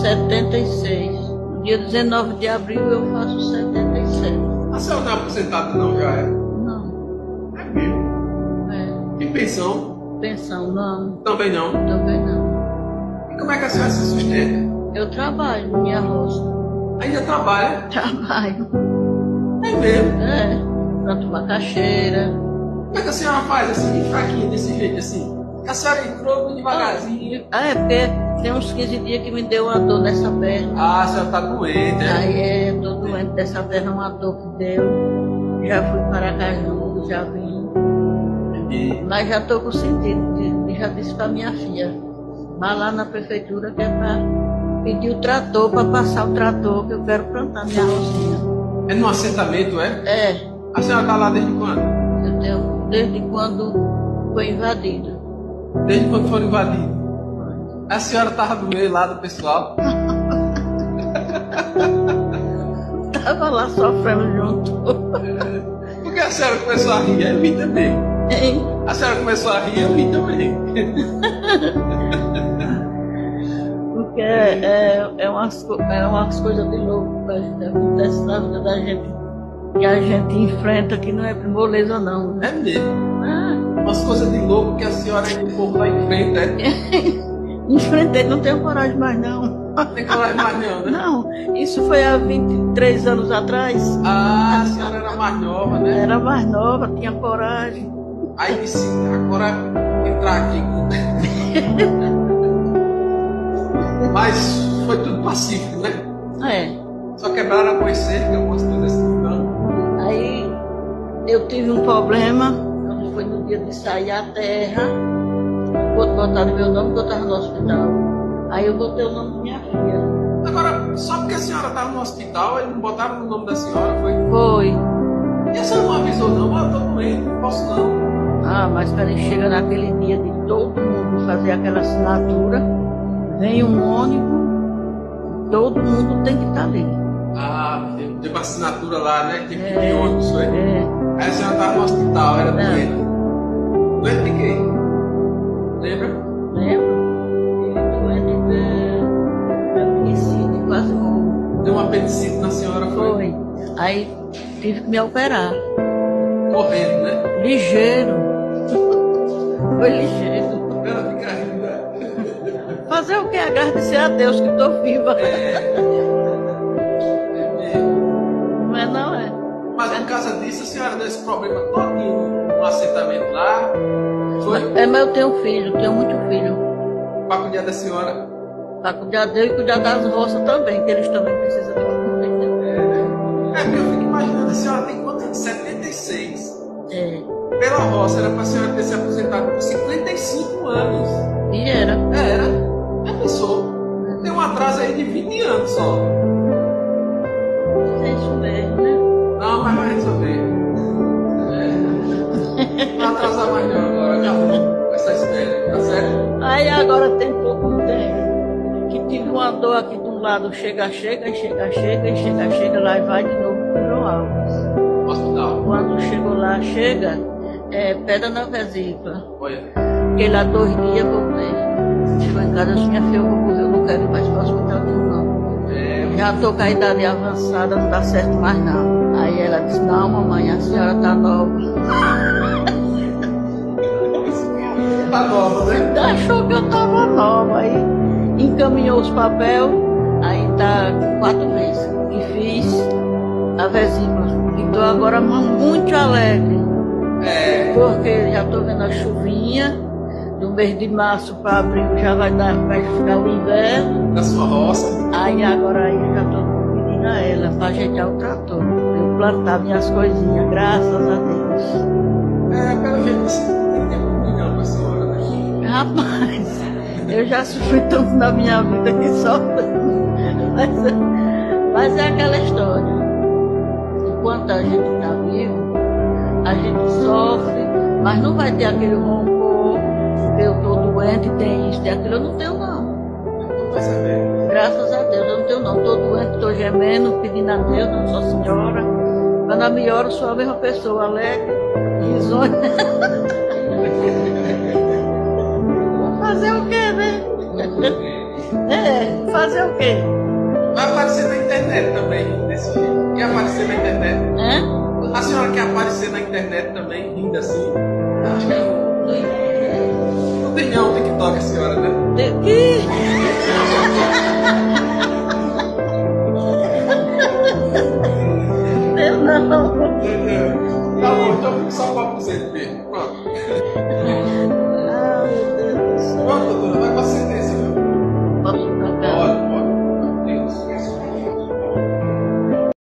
76. No dia 19 de abril eu faço 77. A senhora não é aposentada não, já é? Não. É mesmo? É. E pensão? Pensão, não. Também não? Também não. E como é que a senhora se sustenta? Eu trabalho na minha roça. Ainda trabalha? Trabalho. É mesmo? É. Planto macaxeira. Como é que a senhora faz assim, fraquinha, desse jeito assim? A senhora entrou bem devagarzinho. É porque tem uns 15 dias que me deu uma dor nessa perna. Ah, a senhora tá doente, é? Aí tô doente dessa perna, uma dor que deu. Já fui para Aracaju, já vim. Entendi. Mas já tô com sentido. Já disse pra minha filha. Vá lá na prefeitura que é pra pedir o trator, pra passar o trator, que eu quero plantar minha rocinha. É no assentamento, é? É. A senhora tá lá desde quando? Eu tenho desde quando foi invadido. Desde quando foram invadidos. A senhora tava do meio lá do pessoal. Tava lá sofrendo junto. Por que a senhora começou a rir? Eu ri também. Hein? A senhora começou a rir, eu ri também. Porque é umas coisas de louco que acontece na vida da gente, que a gente enfrenta, que não é moleza não. Né? É mesmo. Ah, Umas coisas de louco que a senhora e o povo lá enfrenta, é? enfrentei, não tenho coragem mais não. Não tem coragem mais não, né? Não, isso foi há 23 anos atrás. Ah, a senhora era mais nova, né? Era mais nova, tinha coragem. Aí disse, agora entrar aqui. Mas foi tudo pacífico, né? É. Só quebraram algumas cercas, algumas coisas assim, não? Aí eu tive um problema, quando foi no dia de sair a terra, vou botar no meu nome, porque eu estava no hospital. Aí eu botei o nome da minha filha. Agora, só porque a senhora estava no hospital, eles não botaram o nome da senhora, foi? Foi. E a senhora não avisou não? Eu tô doente, não posso não. Ah, mas quando chega naquele dia de todo mundo fazer aquela assinatura, vem um ônibus, todo mundo tem que estar ali. Ah, teve uma assinatura lá, né? Teve que ir ônibus, foi? É. Aí a senhora estava no hospital, era Não. doente. Doente de quê? Lembra? Lembro? Doente de apendicite, quase morro. Deu um apendicite na senhora, foi? Foi. Aí tive que me operar. Correndo, né? Ligeiro. Foi ligeiro. Ela fica rindo, né? Fazer o que? Agradecer a Deus que estou viva. É mesmo. Não é não, é? Mas por causa disso, a senhora deu esse problema todinho no assentamento lá. Foi? É, mas eu tenho filho, tenho muito filho. Para cuidar da senhora. Para cuidar dele e cuidar das roças também, que eles também precisam de uma comida. É, porque eu fico imaginando, a senhora tem quantos anos? 76. É. Pela roça, era para a senhora ter se aposentado com 55 anos. E era. Era. Já pensou? Tem um atraso aí de 20 anos só. É isso mesmo, né? Não, mas vai resolver. Não vai atrasar mais não, agora acabou com essa espera, tá certo? Aí agora tem pouco tempo que tive uma dor aqui de um lado, chega, lá e vai de novo pro João Alves. Hospital. Quando chegou lá, chega, pedra na vesícula. Olha. Fiquei lá 2 dias, voltei. Chegou em casa, disse, minha filha, eu vou morrer, eu não quero ir mais para o hospital nenhum, não. Já estou com a idade avançada, não dá certo mais não. Aí ela disse, não, mamãe, a senhora está nova. Tá nova, né? Achou que eu estava nova, aí encaminhou os papéis, aí está 4 meses. E fiz a vesícula. E estou agora muito alegre. É. Porque já estou vendo a chuvinha, do mês de março para abril já vai ficar o inverno. Da sua roça. Aí agora eu já estou pedindo a ela para ajeitar o trator. Eu plantar minhas coisinhas, graças a Deus. Pelo jeito você não tem tempo ruim não pra senhora, né? Rapaz, eu já sofri tanto na minha vida que só. Mas é aquela história. Enquanto a gente está vivo, a gente sofre, mas não vai ter aquele rancor, eu estou doente, tem isso, tem aquilo, eu não tenho não. Não vai saber. Graças a Deus, eu não tenho não. Estou doente, estou gemendo, pedindo a Deus, Nossa Senhora. Quando eu melhoro, sou a mesma pessoa, alegre, risonha. Vou fazer o quê, né? É, fazer o quê? Vai aparecer na internet também, desse jeito. Quer aparecer na internet? É? A senhora quer aparecer na internet também, rindo assim? Acho que não tem não, TikTok a senhora, né? Que?